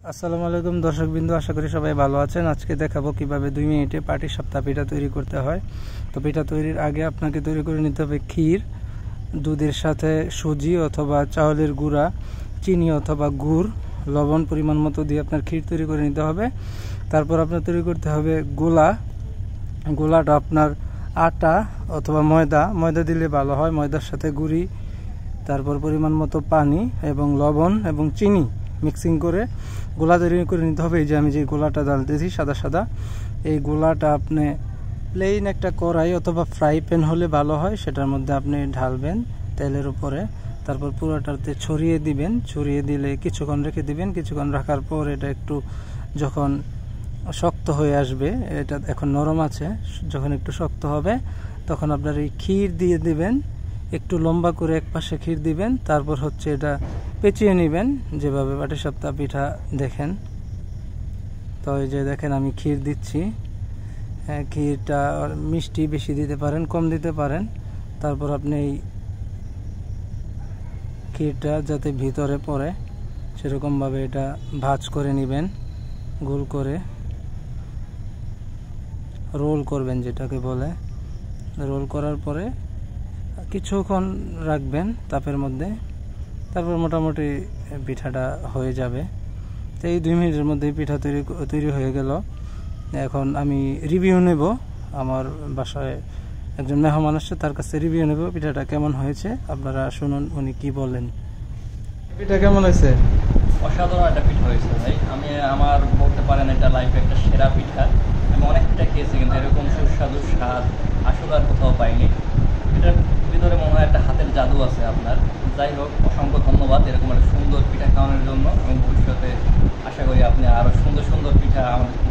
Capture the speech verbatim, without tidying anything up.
আসসালামু আলাইকুম দর্শকবৃন্দ, আশা করি সবাই ভালো আছেন। আজকে দেখাবো কিভাবে দুই মিনিটে পাটিসাপটা পিঠা তৈরি করতে হয়। তো পিঠা তৈরির আগে আপনাকে তৈরি করে নিতে হবে ক্ষীর। দুধের সাথে সুজি অথবা চাউলের গুঁড়া, চিনি অথবা গুড়, লবণ পরিমাণ মতো দিয়ে আপনার ক্ষীর তৈরি করে নিতে হবে। তারপর আপনার তৈরি করতে হবে গোলা। গোলাটা আপনার আটা অথবা ময়দা, ময়দা দিলে ভালো হয়, ময়দার সাথে গুঁড়ি, তারপর পরিমাণ মতো পানি এবং লবণ এবং চিনি মিক্সিং করে গোলা তৈরি করে নিতে হবে। এই যে আমি যে গোলাটা ঢালতেছি সাদা সাদা, এই গোলাটা আপনি প্লেন একটা কড়াই অথবা ফ্রাই প্যান হলে ভালো হয়, সেটার মধ্যে আপনি ঢালবেন তেলের উপরে। তারপর পুরোটাতে ছড়িয়ে দিবেন, ছড়িয়ে দিলে কিছুক্ষণ রেখে দিবেন। কিছুক্ষণ রাখার পর এটা একটু যখন শক্ত হয়ে আসবে, এটা এখন নরম আছে, যখন একটু শক্ত হবে তখন আপনার এই ক্ষীর দিয়ে দিবেন, একটু লম্বা করে এক পাশে ক্ষীর দিবেন। তারপর হচ্ছে এটা পেঁচিয়ে নেবেন, যেভাবে পাটিসাপটা পিঠা দেখেন। তো এই যে দেখেন আমি ক্ষীর দিচ্ছি। হ্যাঁ, ক্ষীরটা মিষ্টি বেশি দিতে পারেন, কম দিতে পারেন। তারপর আপনি এই ক্ষীরটা যাতে ভিতরে পড়ে সেরকমভাবে এটা ভাঁজ করে নেবেন, গোল করে রোল করবেন, যেটাকে বলে। রোল করার পরে কিছুক্ষণ রাখবেন তাপের মধ্যে, তারপর মোটামুটি পিঠাটা হয়ে যাবে। তো এই দুই মিনিটের মধ্যে পিঠা তৈরি তৈরি হয়ে গেল। এখন আমি রিভিউ নেব, আমার বাসায় একজন মেহমান আসছে, তার কাছে রিভিউ নেব পিঠাটা কেমন হয়েছে। আপনারা শুনুন উনি কি বলেন। পিঠা কেমন হয়েছে? অসাধারণ একটা পিঠা হয়েছে ভাই। আমি আমার বলতে পারেন এটা লাইফে একটা সেরা পিঠা। আমি অনেক পিঠা খেয়েছি, কিন্তু এরকম সুস্বাদু স্বাদ আসলে আর কোথাও পাইনি। এটার ভিতরে মনে হয় একটা হাতের জাদু আছে আপনার। যাই হোক, অসংখ্য ধন্যবাদ এরকম একটা সুন্দর পিঠা খাওয়ানোর জন্য, এবং ভবিষ্যতে আশা করি আপনি আরও সুন্দর সুন্দর পিঠা আমাদের